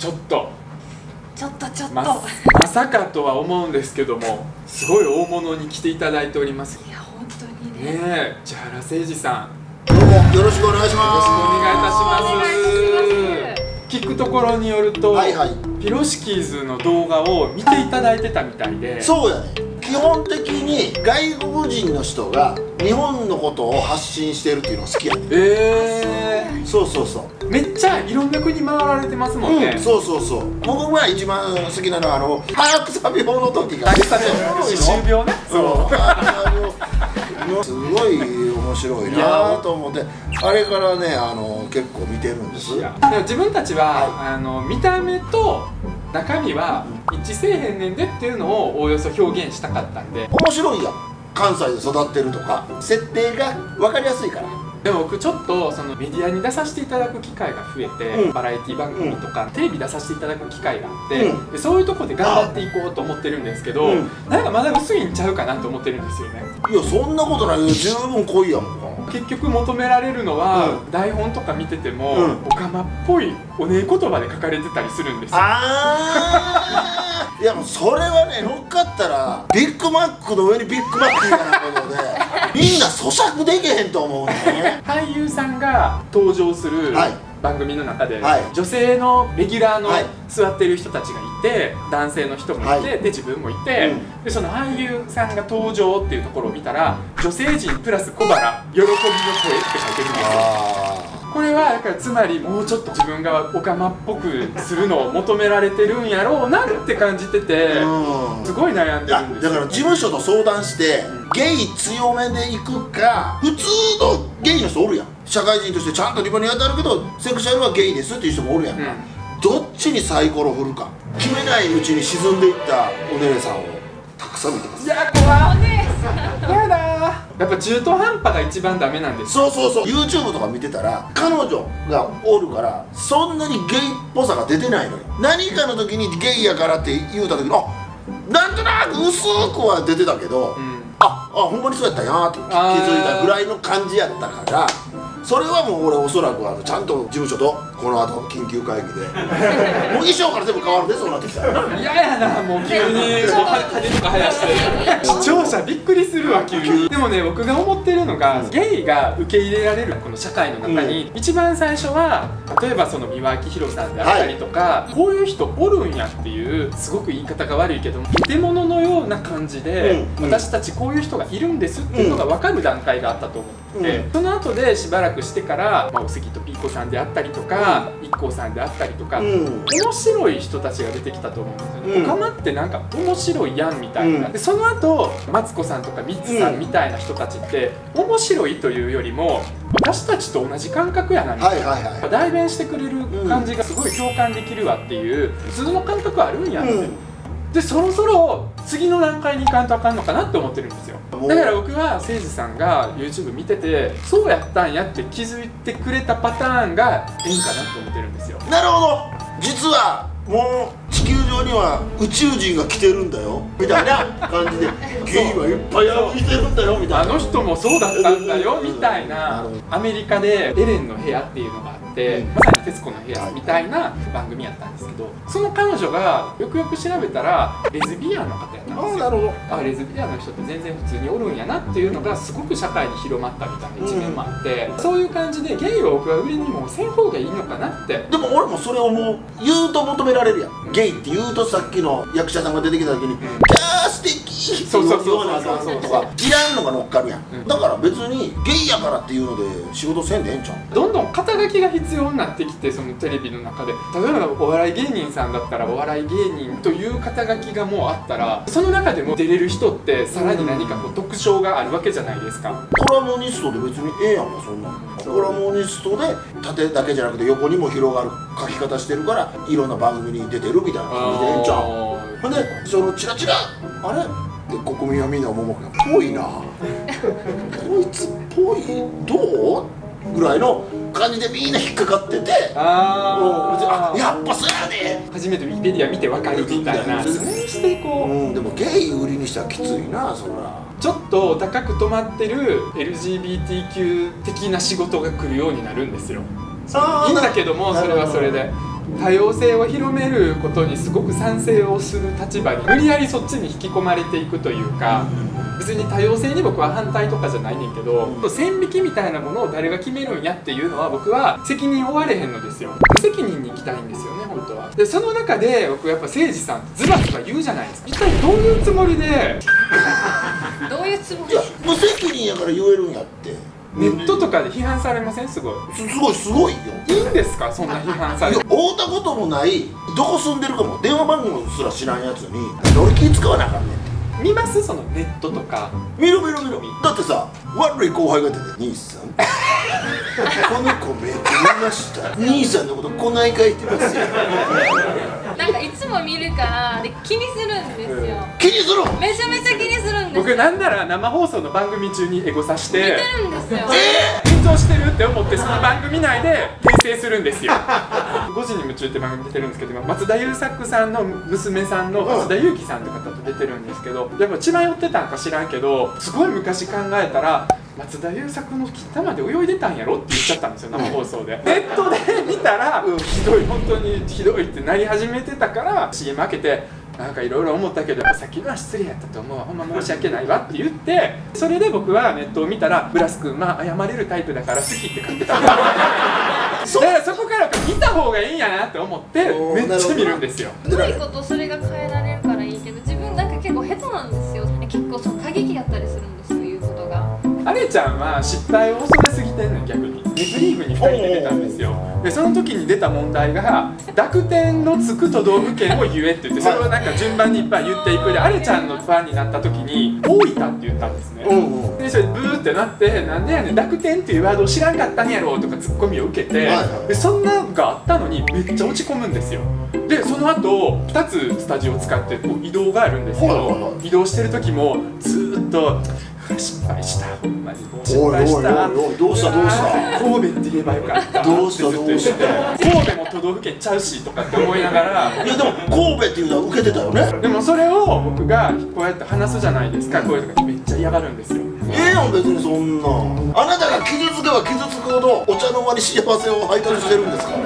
ちょっとまさかとは思うんですけども、すごい大物に来ていただいております。 いや本当にね。 ねえ、千原誠二さん、 どうもよろしくお願いします。 よろしくお願いいたします。 お願いいたし聞くところによると、 はいはい、 ピロシキーズの動画を見ていただいてたみたいで。 そうやね。基本的に外国人の人が日本のことを発信してるっていうのが好きやね。そうそうそう。 めっちゃいろんな国回られてますもんね。 そうそうそう。僕が一番好きなのは早草病の時が。 早草病、歯周病ね。 そう。すごい面白いなと思って、あれからね結構見てるんです。 自分たちは見た目と中身は一致せえへんねんでっていうのをおおよそ表現したかったんで。 面白いやん。関西で育ってるとか設定が分かりやすいから。 でも僕ちょっとそのメディアに出させていただく機会が増えて、バラエティ番組とかテレビ出させていただく機会があって、でそういうとこで頑張っていこうと思ってるんですけど、なんかまだ薄いんちゃうかなと思ってるんですよね。 いやそんなことないよ、十分濃いやもん。 結局求められるのは、台本とか見てても、オカマっぽいおねえ言葉で書かれてたりするんですよ。 いやもうそれはね、乗っかったらビッグマックの上にビッグマックみたいなことでみんな咀嚼できへんと思うんだよね。 俳優さんが登場する番組の中で、女性のレギュラーの座ってる人たちがいて、男性の人もいて、で自分もいて、でその俳優さんが登場っていうところを見たら、女性陣プラス小腹喜びの声って書いてるんですよ。これはだからつまりもうちょっと自分がオカマっぽくするのを求められてるんやろうなって感じてて、すごい悩んでるんですよ。 だから事務所と相談してゲイ強めでいくか、普通のゲイの人おるやん。社会人としてちゃんと立派に当たるけどセクシャルはゲイですっていう人もおるやんか。どっちにサイコロ振るか決めないうちに沈んでいったお姉さんをたくさん見てます。 いや怖い。やだやっぱ中途半端が一番ダメなんです。 そうそうそう。 YouTube とか見てたら彼女がおるからそんなにゲイっぽさが出てないのよ。何かの時にゲイやからって言うた時になんとなく薄くは出てたけど、ほんまにそうやったんやって気づいたぐらいの感じやったから、それはもう俺おそらくちゃんと事務所とこの後緊急会議でもう衣装から全部変わるで、そうなってきたら嫌やな、もう急に羽とか生やして視聴者びっくりするわ急に。でもね、僕が思ってるのが、ゲイが受け入れられるこの社会の中に、一番最初は例えばその三輪明宏さんであったりとか、こういう人おるんやっていう、すごく言い方が悪いけど建物のような感じで、私たちこういう人がいるんですっていうのが分かる段階があったと思って、その後でしばらくしてから、お杉とピーコさんであったりとか、IKKOさんであったりとか、面白い人たちが出てきたと思うんですよね。オカマってなんか面白いやんみたいな。でその後マツコさんとかミッツさんみたいな人たちって面白いというよりも私たちと同じ感覚やなみたいな、代弁してくれる感じがすごい共感できるわっていう普通の感覚あるんやって。でそろそろ次の段階に行かんとあかんのかなって思ってるんですよ。だから僕は誠司さんが YouTube 見ててそうやったんやって気づいてくれたパターンがええんかなと思ってるんですよ。 なるほど。実はもう地球上には宇宙人が来てるんだよみたいな感じでゲイはいっぱい歩いてるんだよみたいな、 あの人もそうだったんだよみたいな。アメリカでエレンの部屋っていうのがあって、まさに徹子の部屋みたいな番組やったんですけど、その彼女がよくよく調べたらレズビアンの方やったんですよ。 なるほど。 レズビアンの人って全然普通におるんやなっていうのがすごく社会に広まったみたいな一面もあって、そういう感じでゲイを僕は上にもうせん方がいいのかなって。 でも俺もそれをもう言うと求められるやん。ゲイって言うとさっきの役者さんが出てきた時に「キャー素敵!」っていうような感じとかいらんのが乗っかるやん。だから別にゲイやからっていうので仕事せんでええんちゃう。 どんどん肩書きが必要になってきて、そのテレビの中で例えばお笑い芸人さんだったらお笑い芸人という肩書きがもうあったら、その中でも出れる人ってさらに何かこう特徴があるわけじゃないですか。 コラムニストで別にええやんかそんなの。コラムニストで縦だけじゃなくて横にも広がる書き方してるからいろんな番組に出てるみたいな感じでええんちゃう。ほんでそのチラチラあれで国民はみんな思うからぽいなこいつっぽいどうぐらいの感じでみんな引っかかってて、やっぱそうやで初めてウィキペディア見て分かるみたいな、それにしていこう。 でもゲイ売りにしてはきついなそら。 ちょっと高く止まってる LGBTQ 的な仕事が来るようになるんですよ。いいんだけどもそれはそれで。 多様性を広めることにすごく賛成をする立場に無理やりそっちに引き込まれていくというか、別に多様性に僕は反対とかじゃないねんけど、線引きみたいなものを誰が決めるんやっていうのは僕は責任を負われへんのですよ。無責任に行きたいんですよね本当は。でその中で僕やっぱ誠司さんズバズバ言うじゃないですか。一体どういうつもりでどういうつもり？ いや無責任やから言えるんやって。 ネットとかで批判されません？すごいすごいよ。 いいんですかそんな批判されて。 会うたこともないどこ住んでるかも電話番号すら知らんやつに俺気使わなあかんねんって。 見ますそのネットとか。 見ろだってさ悪い後輩が出て「兄さんこの子めっちゃ見ました兄さんのことこない書いてますよ」 なんかいつも見るからで気にするんですよ。 気にするの？ めちゃめちゃ気にするんですよ。 僕なんなら生放送の番組中にエゴさして見てるんですよ。 緊張してるって思ってその番組内で訂正するんですよ。5時に夢中って番組出てるんですけど、今松田優作さんの娘さんの松田優希さんって方と出てるんですけど、やっぱ血迷ってたんか知らんけど、すごい昔考えたら松田優作の金玉で泳いでたんやろって言っちゃったんですよ生放送で。ネットで見たら、ひどい本当にひどいってなり始めてたから CM 開けて。なんかいろいろ思ったけどやっぱさっきのは失礼やったと思うわ、ほんま申し訳ないわって言って、それで僕はネットを見たらブラス君まあ謝れるタイプだから好きって書いてたんだからそこから見た方がいいんやなって思ってめっちゃ見るんですよ。 うまいことそれが変えられるからいいけど、自分なんか結構下手なんですよ。結構その過激やったりするんですよ、言うことが。 あれちゃんは失敗を恐れすぎてんの。逆にネプリーグに2人で出たんですよ。でその時に出た問題が濁点のつく都道府県を言えって言って、それをなんか順番にいっぱい言っていくで、あれちゃんのファンになった時に大分って言ったんですね。でそれブーってなって、なんでやねん濁点っていうワードを知らんかったんやろとかツッコミを受けて、でそんなのがあったのにめっちゃ落ち込むんですよ。でその後2つスタジオを使ってこう移動があるんですけど、移動してる時もずーっと失敗した、ほんまに失敗した、 どうした神戸って言えばよかったってずっと言って、神戸も都道府県ちゃうしとかって思いながら、 いやでも神戸っていうのは受けてたよね。 でもそれを僕がこうやって話すじゃないですか、こういう時めっちゃ嫌がるんですよ。 やん別にそんな。あなたが傷つけば傷つくほどお茶の間に幸せを配達してるんですから。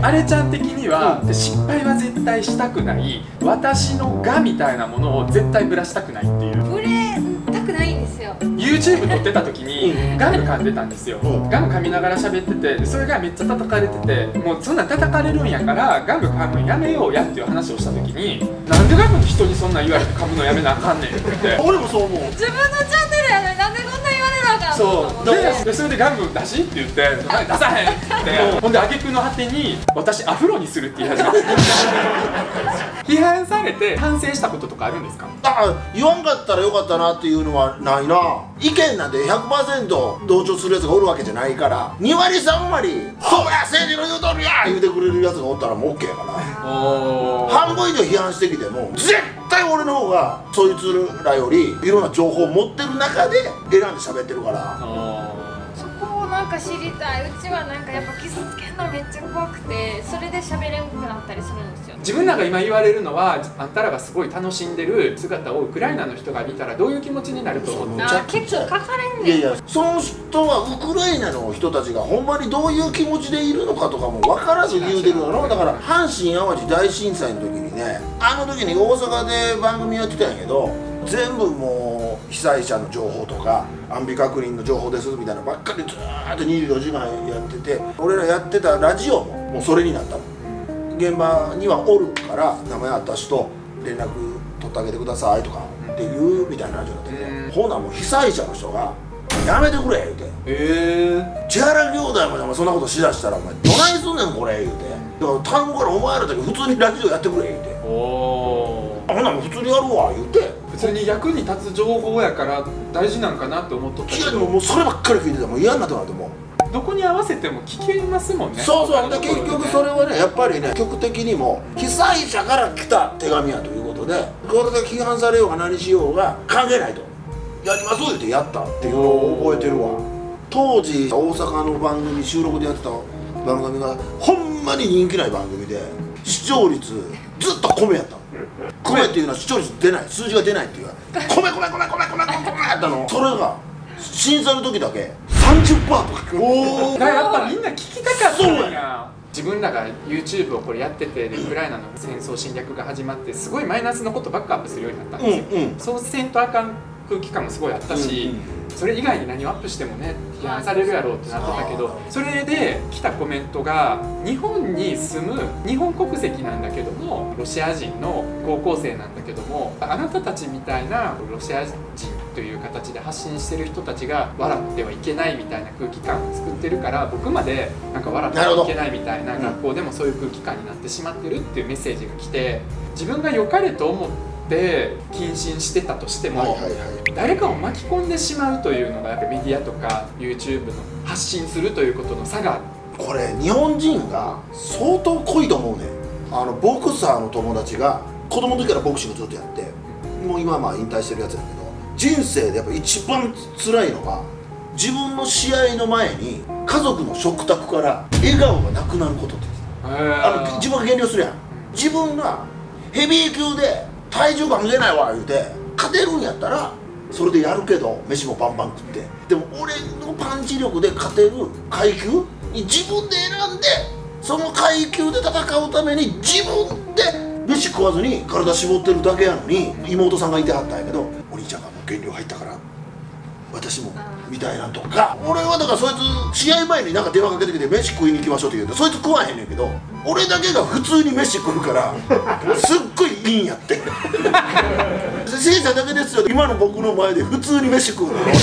あれちゃん的には失敗は絶対したくない、私の我みたいなものを絶対ぶらしたくないっていう。 ぶれたくないんですよ。 YouTube 撮ってた時にガム噛んでたんですよ。ガム噛みながら喋ってて、それがめっちゃ叩かれてて、もうそんなん叩かれるんやからガム噛むのやめようやっていう話をした時に、なんでガムに人にそんなん言われて噛むのやめなあかんねんって言って。 俺もそう思う。 自分のチャンネルやのになんでこんな言われなあかんの。 そうでそれでガム出しって言って「はい出さへん」ってほんで挙句の果てに「私アフロにする」って言い始めて批判されて反省したこととかあるんですか？ 言わんかったらよかったなっていうのはないな。意見なんて 100% 同調するやつがおるわけじゃないから、2割3割「そうや政治の言うとるや!」言うてくれるやつがおったらもう OK やから。半分以上批判してきても絶対俺の方がそいつらよりいろんな情報を持ってる中で選んで喋ってるから。 そこをなんか知りたい。うちはなんかやっぱ傷つけるのめっちゃ怖くて、それで喋れんくなったりするんですよ。 自分らが今言われるのは、あんたらがすごい楽しんでる姿をウクライナの人が見たらどういう気持ちになると思って。 結構書かれんねん。 いやいや、その人はウクライナの人たちがほんまにどういう気持ちでいるのかとかも分からず言うてるだろ。だから阪神・淡路大震災の時にね、あの時に大阪で番組やってたんやけど、全部もう被災者の情報とか安否確認の情報ですみたいなばっかりずーっと24時間やってて、俺らやってたラジオももうそれになったの。現場にはおるから名前あった人連絡取ってあげてくださいとかっていうみたいなラジオだったけど、ほなもう被災者の人が「やめてくれ」言うて「千原兄弟までそんなことしだしたらお前どないすんねんこれ」言うて「だから頼むからお前らだけ普通にラジオやってくれ」言うて「ほなもう普通にやるわ」言うて。 普通に役に立つ情報やから大事なんかなって思っとったけど、 いやでももうそればっかり聞いてたらもう嫌になってなってもどこに合わせても聞けますもんね。 そうそう。で結局それはねやっぱりね局的にも被災者から来た手紙やということで、これで批判されようが何しようが関係ないと、やります言ってやったっていうのを覚えてるわ。当時大阪の番組収録でやってた番組がほんまに人気ない番組で、視聴率ずっと米やったの。米っていうのは視聴率出ない、数字が出ないっていう米やったの。それが審査の時だけ30%とか。 だからやっぱみんな聞きたかったんや。 自分らが YouTube をこれやってて、ウクライナの戦争侵略が始まってすごいマイナスのことばっかアップするようになったんですよ。そうせんとあかん空気感もすごいあったし、それ以外に何をアップしてもね批判されるやろうってなってたけど、それで来たコメントが日本に住む日本国籍なんだけどもロシア人の高校生なんだけども、あなたたちみたいなロシア人という形で発信してる人たちが笑ってはいけないみたいな空気感を作ってるから、僕までなんか笑ってはいけないみたいな、学校でもそういう空気感になってしまってるっていうメッセージが来て、自分が良かれと思って謹慎してたとしても、誰かを巻き込んでしまうというのがやっぱメディアとか YouTube の発信するということの差がある。 これ日本人が相当濃いと思うね。ボクサーの友達が子供の時からボクシングずっとやって、もう今はまあ引退してるやつだけど、人生でやっぱ一番辛いのが自分の試合の前に家族の食卓から笑顔がなくなることって。自分が減量するやん。自分がヘビー級で体重関係ないわ言うて勝てるんやったらそれでやるけど、飯もバンバン食って、でも俺のパンチ力で勝てる階級に自分で選んで、その階級で戦うために自分で飯食わずに体絞ってるだけやのに、妹さんがいてはったんやけど、お兄ちゃんがもう減量入ったから私もみたいなとか。俺はだからそいつ試合前になんか電話かけてきて飯食いに行きましょうって言うと、そいつ食わへんねんけど、俺だけが普通に飯食うからすっごいいいんやって。せいさんだけですよ今の僕の前で普通に飯食うの知らない。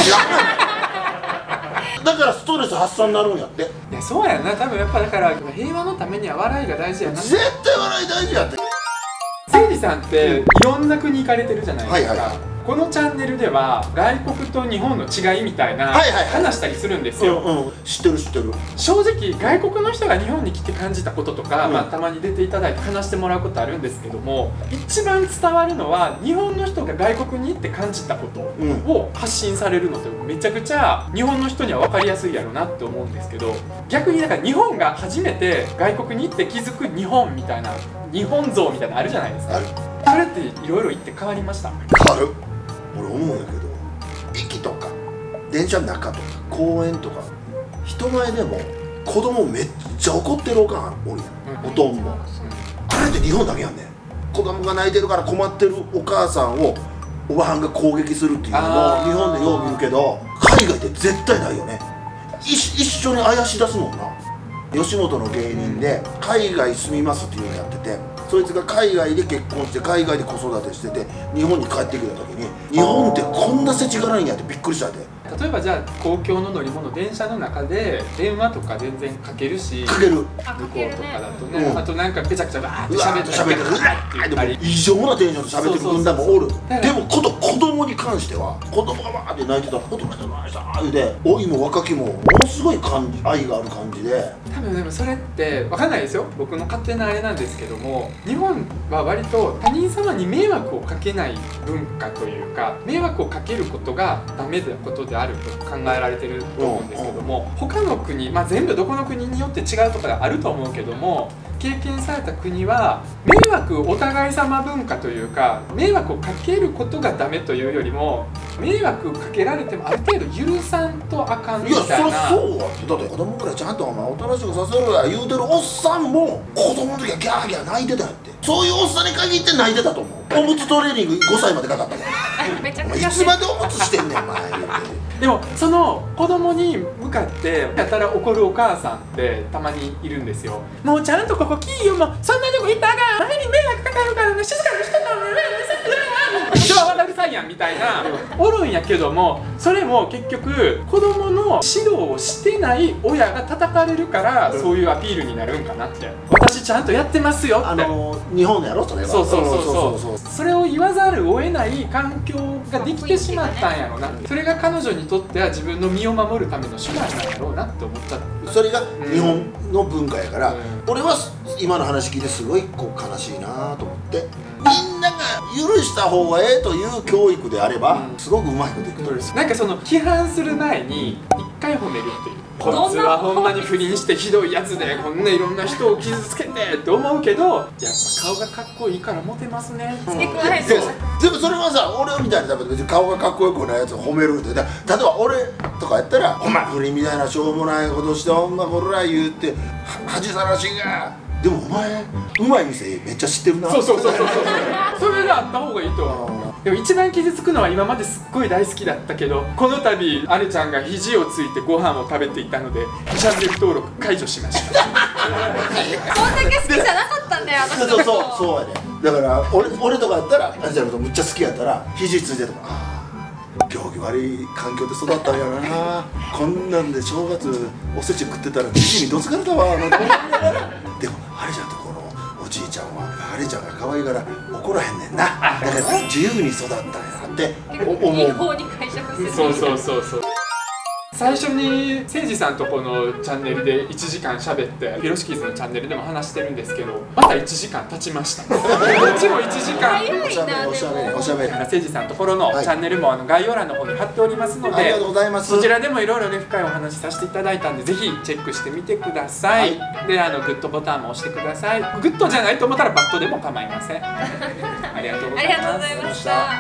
だからストレス発散になるんやって。 いやそうやな、多分やっぱだから平和のためには笑いが大事やな。 絶対笑い大事やって。 せいじさんっていろんな国行かれてるじゃないですか。このチャンネルでは外国と日本の違いみたいな話したりするんですよ。 知ってる知ってる。 正直外国の人が日本に来て感じたこととか、たまに出ていただいて話してもらうことあるんですけども、一番伝わるのは日本の人が外国に行って感じたことを発信されるのってめちゃくちゃ日本の人には分かりやすいやろなって思うんですけど、逆にだから日本が初めて外国に行って気づく日本みたいな、日本像みたいなのあるじゃないですか。それっていろいろ行って変わりました？ 変わる。俺思うんやけど、駅とか電車の中とか公園とか人前でも子供めっちゃ怒ってるおかんおるやん、おとんも。あれって日本だけやんねん。子供が泣いてるから困ってるお母さんをおばはんが攻撃するっていうのも日本でよう見るけど、海外って絶対ないよね。一緒にあやし出すもんな。吉本の芸人で海外住みますっていうのやってて、そいつが海外で結婚して海外で子育てしてて日本に帰ってきた時に、日本ってこんな世知辛いんやってびっくりしたで。 例えばじゃあ公共の乗り物、電車の中で電話とか全然かけるし、 かける。 向こうとかだとね、あとなんかぺちゃくちゃバーって喋ってる、 異常なテンションで喋ってる軍団もおる。でも子供に関しては、子供がバーって泣いてたら「お友達の話だ」言うて、老いも若きもものすごい愛がある感じで。 多分でもそれって分かんないですよ、僕の勝手なあれなんですけども、日本は割と他人様に迷惑をかけない文化というか、迷惑をかけることがダメなことであると考えられてると思うんですけども、他の国、全部どこの国によって違うとかがあると思うけども、経験された国は迷惑お互い様文化というか、迷惑をかけることがダメというよりも、迷惑かけられてもある程度許さんとあかんみたいな。 いやそりゃそうわ。だって子供ぐらいちゃんとおとなしくさせろや言うてるおっさんも子供の時はギャーギャー泣いてたんやって。そういうおっさんに限って泣いてたと思う。おむつトレーニング5歳までかかったからめちゃくちゃいつまでおむつしてんねんお前言うて。 でもその子供に向かってやたら怒るお母さんってたまにいるんですよ。もうちゃんとここ来いよ、もうそんなとこ行ったらあかん、前に迷惑かかるからね、静かにしてたのね、一番うるさいやんみたいなおるんやけども、それも結局子供の指導をしてない親が叩かれるから、そういうアピールになるんかなって。私ちゃんとやってますよって。 日本やろそれは。 そうそれを言わざるを得ない環境ができてしまったんやろうな。それが彼女にとっては自分の身を守るための手段なんやろうなって思っちゃった。 それが日本の文化やから、俺は今の話聞いてすごいこう悲しいなと思って、みんなが許した方がええという教育であれば、すごくうまいこといくと。 なんかその批判する前に一回褒めるっていう。こいつはほんまに不倫してひどいやつでこんないろんな人を傷つけてって思うけど、やっぱ顔がかっこいいからモテますね。 付け加えてでもそれはさ、俺みたいに別に顔がかっこよくないやつを褒めるって、例えば俺とかやったら「お前不倫みたいなしょうもないことしてほんまこら言うて恥さらしが」でもお前うまい店めっちゃ知ってるな。 そうそれがあった方がいいと思う。でも一番傷つくのは今まですっごい大好きだったけど、この度あるちゃんが肘をついてご飯を食べていたのでチャンネル登録解除しました。 そんだけ好きじゃなかったんだよ私のこと。 そうやね。だから俺とかやったらあんちゃんのことむっちゃ好きやったら肘ついてとか、行儀悪い環境で育ったんやろな、こんなんで正月おせち食ってたら肘にどつかれたわなんて思いながらでもあれちゃんとこのおじいちゃんはあれちゃんが可愛いから怒らへんねんな、だから自由に育ったんやって思う。 いい方に解釈する。 そう最初にせいじさんとこのチャンネルで1時間喋ってヒロシキーズのチャンネルでも話してるんですけど、また1時間経ちました。こっちも1時間。 おしゃべりせいじさんところのチャンネルも概要欄の方に貼っておりますので、 ありがとうございます。 そちらでもいろいろね深いお話させていただいたんで、ぜひチェックしてみてください。でグッドボタンも押してください。グッドじゃないと思ったらバッドでも構いません。ありがとうございます。 ありがとうございました。